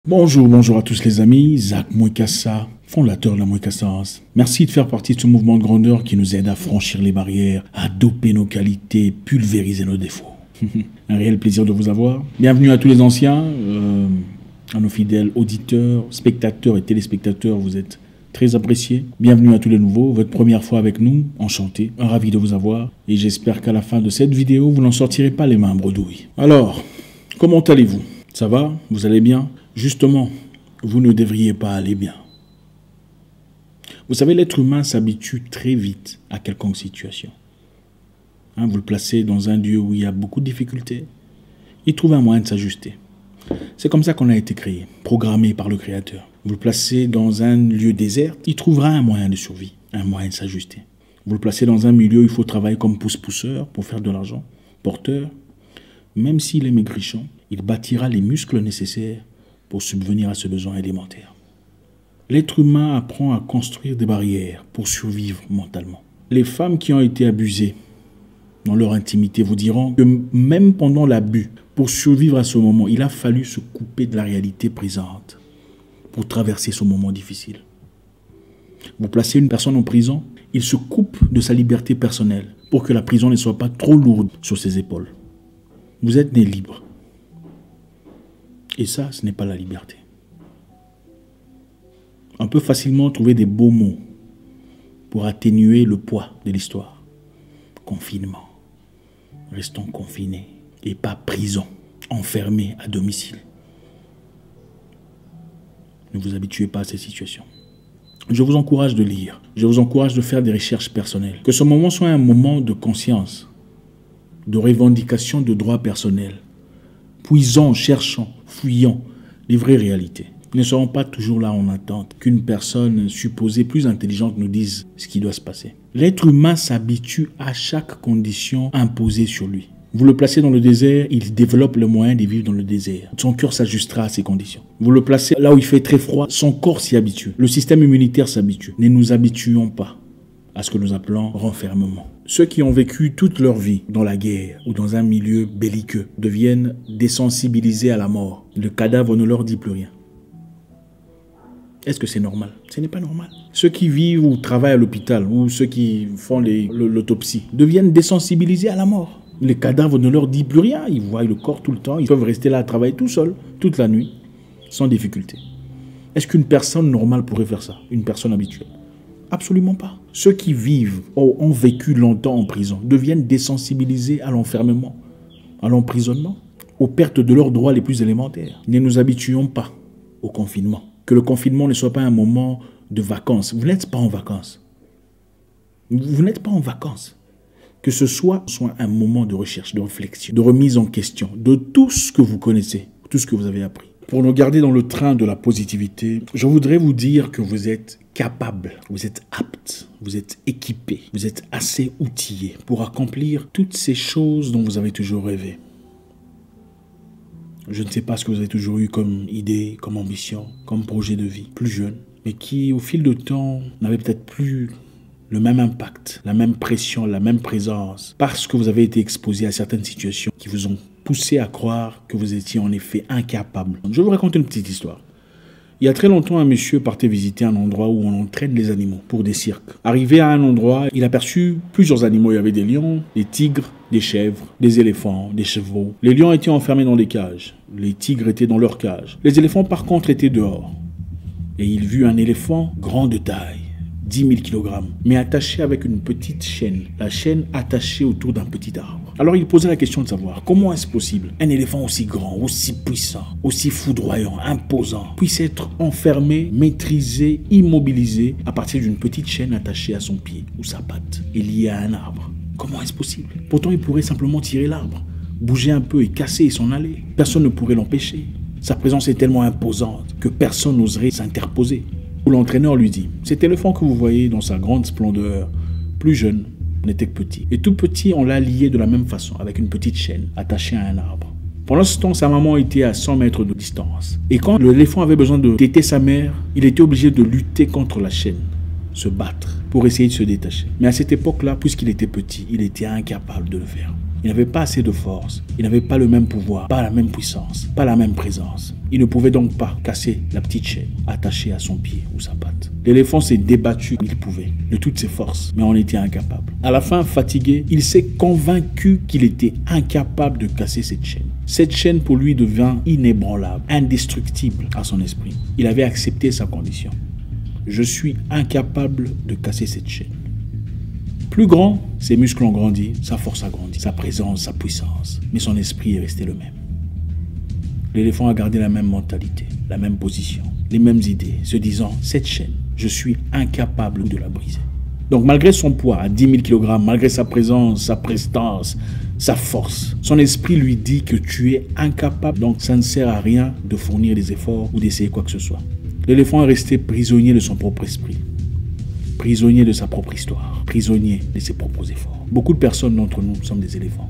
Bonjour à tous les amis, Zach Mwekassa, fondateur de la Mwekassance. Merci de faire partie de ce mouvement de grandeur qui nous aide à franchir les barrières, à doper nos qualités, pulvériser nos défauts. Un réel plaisir de vous avoir. Bienvenue à tous les anciens, à nos fidèles auditeurs, spectateurs et téléspectateurs, vous êtes très appréciés. Bienvenue à tous les nouveaux, votre première fois avec nous, enchanté, ravi de vous avoir. Et j'espère qu'à la fin de cette vidéo, vous n'en sortirez pas les mains bredouilles. Alors, comment allez-vous? Ça va? Vous allez bien? Justement, vous ne devriez pas aller bien. Vous savez, l'être humain s'habitue très vite à quelconque situation. Vous le placez dans un lieu où il y a beaucoup de difficultés. Il trouve un moyen de s'ajuster. C'est comme ça qu'on a été créé, programmé par le Créateur. Vous le placez dans un lieu désert, il trouvera un moyen de survie, un moyen de s'ajuster. Vous le placez dans un milieu où il faut travailler comme pousse-pousseur pour faire de l'argent, porteur. Même s'il est maigrichon, il bâtira les muscles nécessaires pour subvenir à ce besoin élémentaire. L'être humain apprend à construire des barrières pour survivre mentalement. Les femmes qui ont été abusées dans leur intimité vous diront que même pendant l'abus, pour survivre à ce moment, il a fallu se couper de la réalité présente pour traverser ce moment difficile. Vous placez une personne en prison, il se coupe de sa liberté personnelle pour que la prison ne soit pas trop lourde sur ses épaules. Vous êtes né libre. Et ça, ce n'est pas la liberté. On peut facilement trouver des beaux mots pour atténuer le poids de l'histoire. Confinement. Restons confinés et pas prison, enfermés à domicile. Ne vous habituez pas à ces situations. Je vous encourage de lire. Je vous encourage de faire des recherches personnelles. Que ce moment soit un moment de conscience, de revendication de droits personnels. Puisant, cherchant, fuyant les vraies réalités. Nous ne serons pas toujours là en attente qu'une personne supposée plus intelligente nous dise ce qui doit se passer. L'être humain s'habitue à chaque condition imposée sur lui. Vous le placez dans le désert, il développe le moyen de vivre dans le désert. Son cœur s'ajustera à ces conditions. Vous le placez là où il fait très froid, son corps s'y habitue. Le système immunitaire s'habitue. Ne nous habituons pas à ce que nous appelons renfermement. Ceux qui ont vécu toute leur vie dans la guerre ou dans un milieu belliqueux deviennent désensibilisés à la mort. Le cadavre ne leur dit plus rien. Est-ce que c'est normal? Ce n'est pas normal. Ceux qui vivent ou travaillent à l'hôpital ou ceux qui font l'autopsie deviennent désensibilisés à la mort. Le cadavre ne leur dit plus rien. Ils voient le corps tout le temps. Ils peuvent rester là à travailler tout seuls, toute la nuit, sans difficulté. Est-ce qu'une personne normale pourrait faire ça? Une personne habituelle? Absolument pas. Ceux qui vivent ou ont vécu longtemps en prison deviennent désensibilisés à l'enfermement, à l'emprisonnement, aux pertes de leurs droits les plus élémentaires. Ne nous habituons pas au confinement. Que le confinement ne soit pas un moment de vacances. Vous n'êtes pas en vacances. Vous n'êtes pas en vacances. Que ce soit un moment de recherche, de réflexion, de remise en question de tout ce que vous connaissez, tout ce que vous avez appris. Pour nous garder dans le train de la positivité, je voudrais vous dire que vous êtes capable, vous êtes apte, vous êtes équipé, vous êtes assez outillé pour accomplir toutes ces choses dont vous avez toujours rêvé. Je ne sais pas ce que vous avez toujours eu comme idée, comme ambition, comme projet de vie, plus jeune, mais qui au fil du temps n'avait peut-être plus le même impact, la même pression, la même présence, parce que vous avez été exposé à certaines situations qui vous ont poussé à croire que vous étiez en effet incapable. Je vais vous raconter une petite histoire. Il y a très longtemps, un monsieur partait visiter un endroit où on entraîne les animaux pour des cirques. Arrivé à un endroit, il aperçut plusieurs animaux. Il y avait des lions, des tigres, des chèvres, des éléphants, des chevaux. Les lions étaient enfermés dans des cages. Les tigres étaient dans leurs cages. Les éléphants, par contre, étaient dehors. Et il vit un éléphant grand de taille, 10 000 kg, mais attaché avec une petite chaîne. La chaîne attachée autour d'un petit arbre. Alors il posait la question de savoir comment est-ce possible un éléphant aussi grand, aussi puissant, aussi foudroyant, imposant, puisse être enfermé, maîtrisé, immobilisé à partir d'une petite chaîne attachée à son pied ou sa patte et liée à un arbre. Comment est-ce possible? Pourtant il pourrait simplement tirer l'arbre, bouger un peu et casser et s'en aller. Personne ne pourrait l'empêcher. Sa présence est tellement imposante que personne n'oserait s'interposer. L'entraîneur lui dit, cet éléphant que vous voyez dans sa grande splendeur, plus jeune, n'était que petit. Et tout petit, on l'a lié de la même façon, avec une petite chaîne attachée à un arbre. Pendant ce temps, sa maman était à 100 mètres de distance. Et quand l'éléphant avait besoin de téter sa mère, il était obligé de lutter contre la chaîne, se battre, pour essayer de se détacher. Mais à cette époque-là, puisqu'il était petit, il était incapable de le faire. Il n'avait pas assez de force. Il n'avait pas le même pouvoir, pas la même puissance, pas la même présence. Il ne pouvait donc pas casser la petite chaîne attachée à son pied ou sa patte. L'éléphant s'est débattu comme il pouvait, de toutes ses forces, mais on était incapable. À la fin, fatigué, il s'est convaincu qu'il était incapable de casser cette chaîne. Cette chaîne pour lui devint inébranlable, indestructible à son esprit. Il avait accepté sa condition. Je suis incapable de casser cette chaîne. Plus grand, ses muscles ont grandi, sa force a grandi, sa présence, sa puissance, mais son esprit est resté le même. L'éléphant a gardé la même mentalité, la même position, les mêmes idées, se disant « cette chaîne, je suis incapable de la briser ». Donc malgré son poids à 10 000 kg, malgré sa présence, sa prestance, sa force, son esprit lui dit que tu es incapable, donc ça ne sert à rien de fournir des efforts ou d'essayer quoi que ce soit. L'éléphant est resté prisonnier de son propre esprit, prisonnier de sa propre histoire, prisonnier de ses propres efforts. Beaucoup de personnes d'entre nous sommes des éléphants.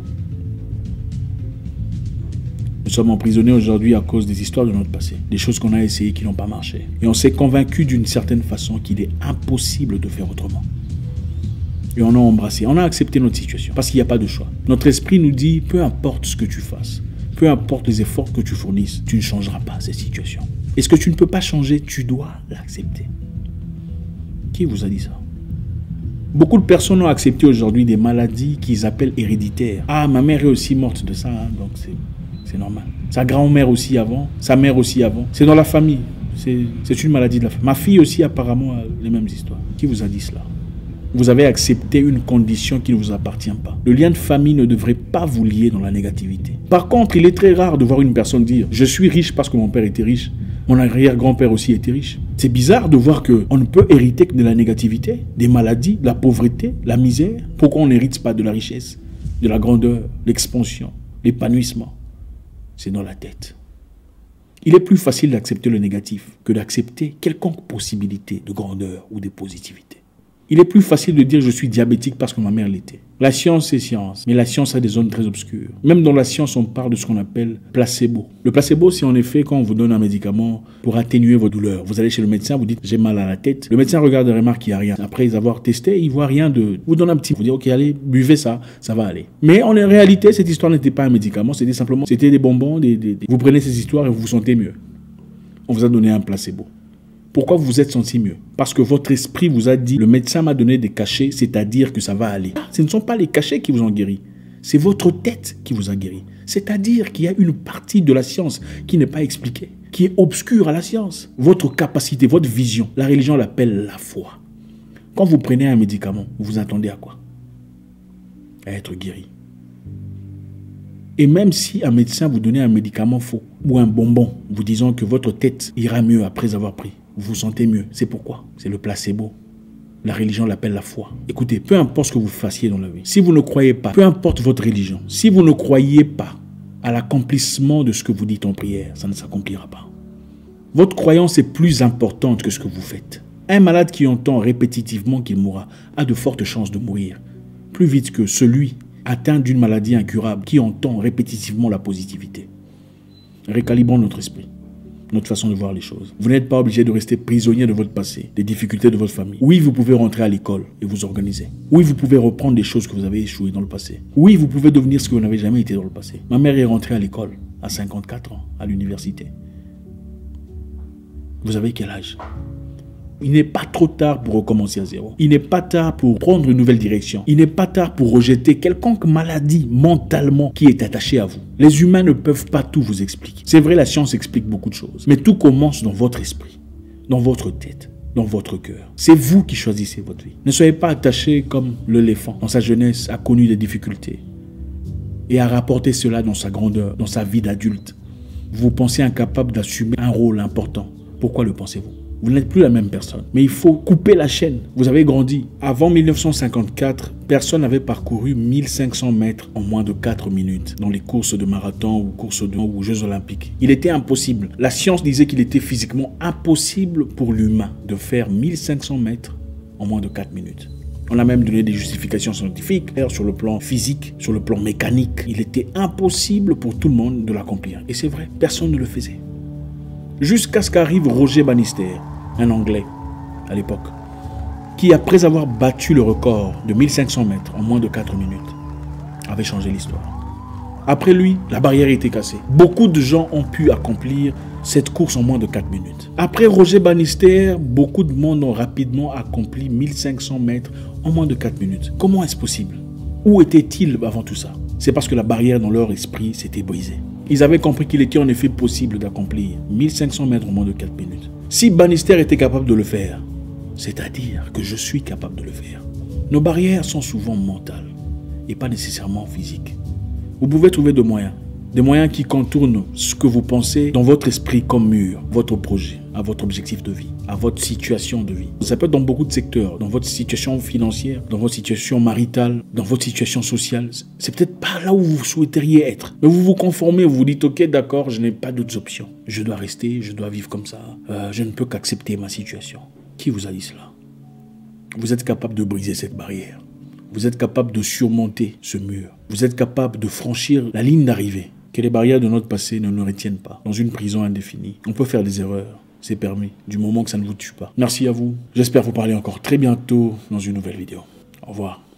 Nous sommes emprisonnés aujourd'hui à cause des histoires de notre passé, des choses qu'on a essayées qui n'ont pas marché. Et on s'est convaincu d'une certaine façon qu'il est impossible de faire autrement. Et on a embrassé, on a accepté notre situation parce qu'il n'y a pas de choix. Notre esprit nous dit, peu importe ce que tu fasses, peu importe les efforts que tu fournisses, tu ne changeras pas cette situation. Et ce que tu ne peux pas changer, tu dois l'accepter. Qui vous a dit ça? Beaucoup de personnes ont accepté aujourd'hui des maladies qu'ils appellent héréditaires. Ah, ma mère est aussi morte de ça, hein, donc c'est normal. Sa grand-mère aussi avant, sa mère aussi avant. C'est dans la famille. C'est une maladie de la famille. Ma fille aussi apparemment a les mêmes histoires. Qui vous a dit cela? Vous avez accepté une condition qui ne vous appartient pas. Le lien de famille ne devrait pas vous lier dans la négativité. Par contre, il est très rare de voir une personne dire « Je suis riche parce que mon père était riche. Mon arrière-grand-père aussi était riche. » C'est bizarre de voir qu'on ne peut hériter que de la négativité, des maladies, de la pauvreté, la misère. Pourquoi on n'hérite pas de la richesse, de la grandeur, l'expansion, l'épanouissement? C'est dans la tête. Il est plus facile d'accepter le négatif que d'accepter quelconque possibilité de grandeur ou de positivité. Il est plus facile de dire je suis diabétique parce que ma mère l'était. La science, c'est science, mais la science a des zones très obscures. Même dans la science, on parle de ce qu'on appelle placebo. Le placebo, c'est en effet quand on vous donne un médicament pour atténuer vos douleurs. Vous allez chez le médecin, vous dites j'ai mal à la tête. Le médecin regarde et remarque qu'il n'y a rien. Après avoir testé, il ne voit rien de... Vous donne un petit... Vous dites ok, allez, buvez ça, ça va aller. Mais en réalité, cette histoire n'était pas un médicament, c'était simplement... C'était des bonbons, vous prenez ces histoires et vous vous sentez mieux. On vous a donné un placebo. Pourquoi vous vous êtes senti mieux? Parce que votre esprit vous a dit, le médecin m'a donné des cachets, c'est-à-dire que ça va aller. Ce ne sont pas les cachets qui vous ont guéri, c'est votre tête qui vous a guéri. C'est-à-dire qu'il y a une partie de la science qui n'est pas expliquée, qui est obscure à la science. Votre capacité, votre vision, la religion l'appelle la foi. Quand vous prenez un médicament, vous vous attendez à quoi? À être guéri. Et même si un médecin vous donnait un médicament faux ou un bonbon, vous disant que votre tête ira mieux après avoir pris, vous vous sentez mieux. C'est pourquoi? C'est le placebo. La religion l'appelle la foi. Écoutez, peu importe ce que vous fassiez dans la vie, si vous ne croyez pas, peu importe votre religion, si vous ne croyez pas à l'accomplissement de ce que vous dites en prière, ça ne s'accomplira pas. Votre croyance est plus importante que ce que vous faites. Un malade qui entend répétitivement qu'il mourra a de fortes chances de mourir, plus vite que celui atteint d'une maladie incurable qui entend répétitivement la positivité. Récalibrons notre esprit, notre façon de voir les choses. Vous n'êtes pas obligé de rester prisonnier de votre passé, des difficultés de votre famille. Oui, vous pouvez rentrer à l'école et vous organiser. Oui, vous pouvez reprendre des choses que vous avez échouées dans le passé. Oui, vous pouvez devenir ce que vous n'avez jamais été dans le passé. Ma mère est rentrée à l'école à 54 ans, à l'université. Vous avez quel âge? Il n'est pas trop tard pour recommencer à zéro. Il n'est pas tard pour prendre une nouvelle direction. Il n'est pas tard pour rejeter quelconque maladie mentalement qui est attachée à vous. Les humains ne peuvent pas tout vous expliquer. C'est vrai, la science explique beaucoup de choses. Mais tout commence dans votre esprit, dans votre tête, dans votre cœur. C'est vous qui choisissez votre vie. Ne soyez pas attaché comme l'éléphant. Dans sa jeunesse, a connu des difficultés et a rapporté cela dans sa grandeur, dans sa vie d'adulte. Vous pensez incapable d'assumer un rôle important. Pourquoi le pensez-vous? Vous n'êtes plus la même personne. Mais il faut couper la chaîne. Vous avez grandi. Avant 1954, personne n'avait parcouru 1500 mètres en moins de 4 minutes dans les courses de marathon ou courses ou Jeux Olympiques. Il était impossible. La science disait qu'il était physiquement impossible pour l'humain de faire 1500 mètres en moins de 4 minutes. On a même donné des justifications scientifiques. Sur le plan physique, sur le plan mécanique, il était impossible pour tout le monde de l'accomplir. Et c'est vrai, personne ne le faisait. Jusqu'à ce qu'arrive Roger Bannister, un Anglais à l'époque, qui après avoir battu le record de 1500 mètres en moins de 4 minutes, avait changé l'histoire. Après lui, la barrière était cassée. Beaucoup de gens ont pu accomplir cette course en moins de 4 minutes. Après Roger Bannister, beaucoup de monde ont rapidement accompli 1500 mètres en moins de 4 minutes. Comment est-ce possible? Où étaient-ils avant tout ça? C'est parce que la barrière dans leur esprit s'était brisée. Ils avaient compris qu'il était en effet possible d'accomplir 1500 mètres en moins de 4 minutes. Si Bannister était capable de le faire, c'est-à-dire que je suis capable de le faire. Nos barrières sont souvent mentales et pas nécessairement physiques. Vous pouvez trouver des moyens qui contournent ce que vous pensez dans votre esprit comme mur, votre projet, à votre objectif de vie, à votre situation de vie. Ça peut être dans beaucoup de secteurs, dans votre situation financière, dans votre situation maritale, dans votre situation sociale. C'est peut-être pas là où vous souhaiteriez être. Mais vous vous conformez, vous vous dites, ok, d'accord, je n'ai pas d'autres options. Je dois rester, je dois vivre comme ça. Je ne peux qu'accepter ma situation. Qui vous a dit cela? Vous êtes capable de briser cette barrière. Vous êtes capable de surmonter ce mur. Vous êtes capable de franchir la ligne d'arrivée. Que les barrières de notre passé ne nous retiennent pas dans une prison indéfinie. On peut faire des erreurs, c'est permis, du moment que ça ne vous tue pas. Merci à vous. J'espère vous parler encore très bientôt dans une nouvelle vidéo. Au revoir.